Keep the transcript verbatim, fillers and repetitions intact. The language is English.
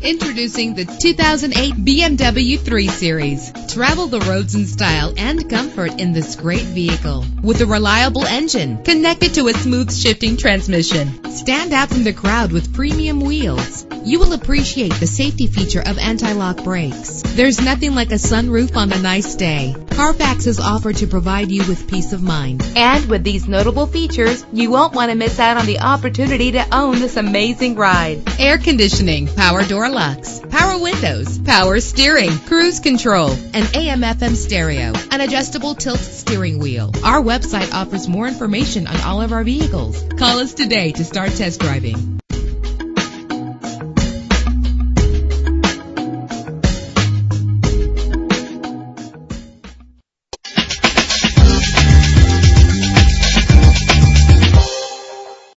Introducing the two thousand eight B M W three series. Travel the roads in style and comfort in this great vehicle. With a reliable engine connected to a smooth shifting transmission. Stand out from the crowd with premium wheels. You will appreciate the safety feature of anti-lock brakes. There's nothing like a sunroof on a nice day. Carfax is offered to provide you with peace of mind. And with these notable features, you won't want to miss out on the opportunity to own this amazing ride. Air conditioning, power door locks, power windows, power steering, cruise control, an A M F M stereo, an adjustable tilt steering wheel. Our website offers more information on all of our vehicles. Call us today to start test driving.